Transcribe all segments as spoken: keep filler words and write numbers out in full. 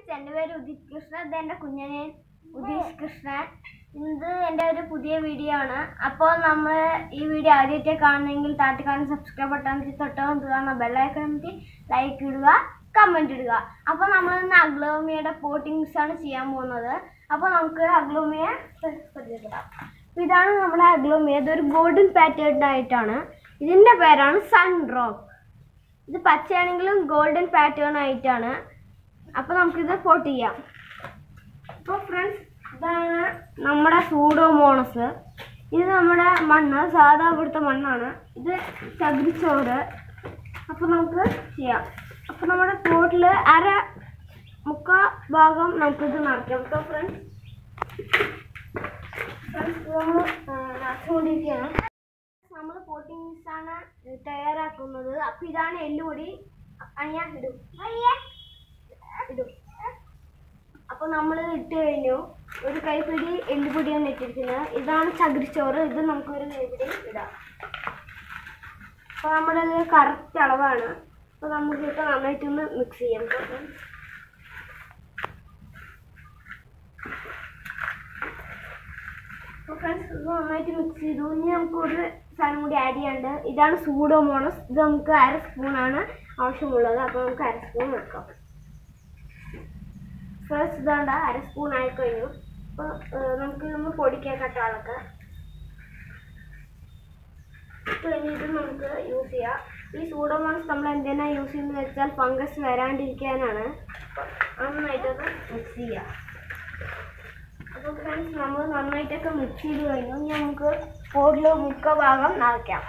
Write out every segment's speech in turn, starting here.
എൻ്റെ പേര് ഉദിത് കൃഷ്ണ. ഇത് എൻ്റെ കുഞ്ഞനെ ഉദീഷ് കൃഷ്ണൻ. ഇത് എൻ്റെ ഒരു പുതിയ വീഡിയോ ആണ്. അപ്പോൾ നമ്മൾ ഈ വീഡിയോ ആദ്യമായിട്ട് കാണുന്നെങ്കിൽ താഴെ കാണുന്ന സബ്സ്ക്രൈബ് ബട്ടൺ തൊട്ട് കാണുന്ന ബെല്ലൈക്കൺ അമർത്തി ലൈക്ക് ഇടുക, കമൻറ്റ് ഇടുക. അപ്പോൾ നമ്മൾ ഇന്ന് അഗ്ലോമിയയുടെ പോട്ടിങ്സ് ആണ് ചെയ്യാൻ പോകുന്നത്. അപ്പോൾ നമുക്ക് അഗ്ലോമിയെ പരിചയപ്പെടാം. അപ്പോൾ ഇതാണ് നമ്മുടെ അഗ്ലോമിയ. ഇതൊരു ഗോൾഡൻ പാറ്റേൺ ആയിട്ടാണ്. ഇതിൻ്റെ പേരാണ് സൺ ഡ്രോപ്പ്. ഇത് പച്ചയാണെങ്കിലും ഗോൾഡൻ പാറ്റേൺ ആയിട്ടാണ്. അപ്പോൾ നമുക്കിത് പോട്ട് ചെയ്യാം. അപ്പോൾ ഫ്രണ്ട്സ്, ഇതാണ് നമ്മുടെ സൂഡോമോണസ്. ഇത് നമ്മുടെ മണ്ണ്, സാധാ ഇവിടുത്തെ മണ്ണാണ്. ഇത് ചകിരിച്ചോറ്. അപ്പോൾ നമുക്ക് ചെയ്യാം. അപ്പോൾ നമ്മുടെ പോട്ടിൽ അര മുക്കാൽ ഭാഗം നമുക്കിത് നിറയ്ക്കാം. അപ്പോൾ ഫ്രണ്ട്സ് ഫ്രണ്ട്സ് നമ്മൾ നിറച്ചുകൊണ്ടിരിക്കുകയാണ്. നമ്മൾ പോട്ടിംഗ് മിക്സാണ് തയ്യാറാക്കുന്നത്. അപ്പോൾ ഇതാണ് എല്ലുപൊടി. അയ്യാ ഇടും ഇടും അപ്പോൾ നമ്മൾ ഇട്ട് കഴിഞ്ഞു. ഒരു കൈപ്പിടി എല്ലുപൊടിയാണ് ഇട്ടിരിക്കുന്നത്. ഇതാണ് ചകിരിച്ചോറ്. ഇത് നമുക്കൊരു കൈപ്പിടി ഇടാം. അപ്പോൾ നമ്മുടെ ഇത് കറക്റ്റ് അളവാണ്. അപ്പോൾ നമുക്കിട്ട് നന്നായിട്ടൊന്ന് മിക്സ് ചെയ്യാം. അപ്പോൾ ഫ്രണ്ട്സ്, ഇത് നന്നായിട്ട് മിക്സ് ചെയ്തു. ഇനി നമുക്കൊരു സാധനം കൂടി ആഡ് ചെയ്യാണ്ട്. ഇതാണ് സൂഡോമോണസ്. ഇത് നമുക്ക് അര സ്പൂണാണ് ആവശ്യമുള്ളത്. അപ്പോൾ നമുക്ക് അര സ്പൂൺ വെക്കാം. ഫസ്റ്റ് ഇതാണ്ട് അര സ്പൂൺ ആയിക്കഴിഞ്ഞു. അപ്പോൾ നമുക്ക് നമ്മൾ പൊടിക്കാൻ കട്ടാളൊക്കെ കഴിഞ്ഞിട്ട് നമുക്ക് യൂസ് ചെയ്യാം. ഈ സൂഡോമോണസ് നമ്മൾ എന്തിനാണ് യൂസ് ചെയ്യുന്നത് വെച്ചാൽ ഫംഗസ് വരാണ്ടിരിക്കാനാണ്. നന്നായിട്ടൊക്കെ മിക്സ് ചെയ്യാം. അപ്പോൾ ഫ്രണ്ട്സ്, നമ്മൾ നന്നായിട്ടൊക്കെ മിക്സ് ചെയ്ത് കഴിഞ്ഞു. ഇനി നമുക്ക് പോട്ടിൽ മുക്കാൽ ഭാഗം നിറയ്ക്കാം.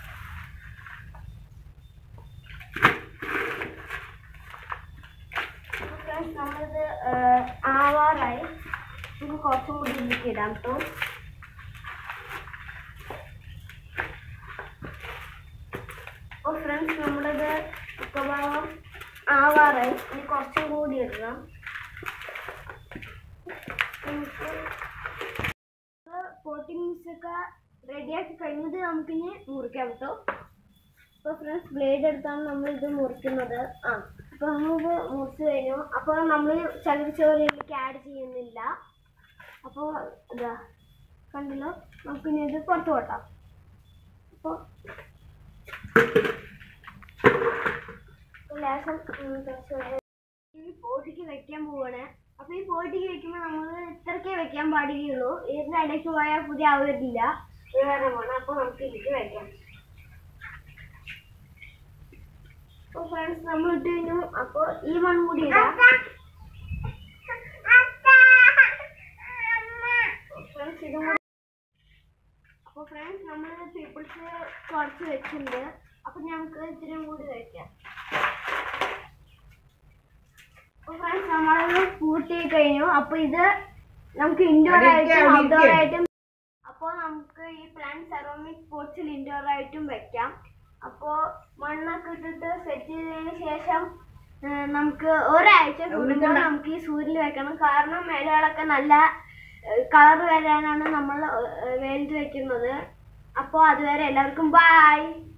ഫ്രണ്ട്സ്, നമ്മളിത് ആവാറായി. ഇത് കുറച്ചും കൂടി ഇതിലേക്ക് ഇടാം. അപ്പോൾ അപ്പോൾ ഫ്രണ്ട്സ്, നമ്മളിത് മുക്കാൽ ഭാഗം ആവാറായി. ഇനി കുറച്ചും കൂടി ഇടണം. പോട്ടിംഗ് മിക്സൊക്കെ റെഡിയാക്കി കഴിഞ്ഞത് നമുക്കിനി മുറിക്കാൻ പറ്റും. അപ്പോൾ ഫ്രണ്ട്സ്, ബ്ലേഡ് എടുത്താണ് നമ്മളിത് മുറിക്കുന്നത്. ആ അപ്പോൾ നമ്മളിത് മുറിച്ച് കഴിഞ്ഞു. അപ്പോൾ നമ്മൾ ചകിരിച്ചോറിലേക്ക് ആഡ് ചെയ്യുന്നില്ല. അപ്പോൾ ഇതാ കണ്ടല്ലോ, നമുക്കിനി ഇത് പുറത്ത് കൊട്ടാം. അപ്പോൾ ലേശം ഈ പോട്ടിക്ക് വെക്കാൻ പോവാണ്. അപ്പോൾ ഈ പോട്ടിക്ക് വെക്കുമ്പോൾ നമ്മൾ ഇത്രയ്ക്കേ വെക്കാൻ പാടുകയുള്ളൂ. ഇതിൻ്റെ ഇടയ്ക്ക് പോയാൽ പുതിയ ആവരില്ല. വേറെമാണ്. അപ്പോൾ നമുക്ക് ഇതിലേക്ക് വെക്കാം. അപ്പോൾ ഫ്രണ്ട്സ്, നമ്മൾ ഇട്ട് കഴിഞ്ഞു. അപ്പോൾ ഈ മണ്ണ് കൂടി ഇടാം. ഫ്രണ്ട്സ്, ഇതും കൂടി. അപ്പോൾ ഫ്രണ്ട്സ്, നമ്മൾ പീപ്പിൾസ് കുറച്ച് വെച്ചിട്ടുണ്ട്. അപ്പോൾ നമുക്ക് ഇത്തിരി കൂടി വയ്ക്കാം. അപ്പോൾ ഫ്രണ്ട്സ്, നമ്മളത് പൂട്ടി കഴിഞ്ഞു. അപ്പോൾ ഇത് നമുക്ക് ഇൻഡോർ ആയിട്ടും ഔട്ട്ഡോർ ആയിട്ടും. അപ്പോൾ നമുക്ക് ഈ പ്ലാന്റ് സെറാമിക് പോട്ട്സിൽ ഇൻഡോർ ആയിട്ടും വെക്കാം. അപ്പോൾ മണ്ണൊക്കെ ഇട്ടിട്ട് സെറ്റ് ചെയ്തതിന് ശേഷം നമുക്ക് ഒരാഴ്ച കൂടുമ്പോൾ നമുക്ക് ഈ സൂര്യനിൽ വെക്കണം. കാരണം ഇലകളൊക്കെ നല്ല കളർ വരാനാണ് നമ്മൾ വെയിലത്ത് വെക്കുന്നത്. അപ്പോൾ അതുവരെ എല്ലാവർക്കും ബൈ.